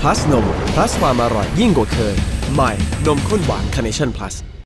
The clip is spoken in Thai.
plus นม plus ความอร่อยยิ่งกว่าเคยใหม่นมข้นหวาน Carnation Plus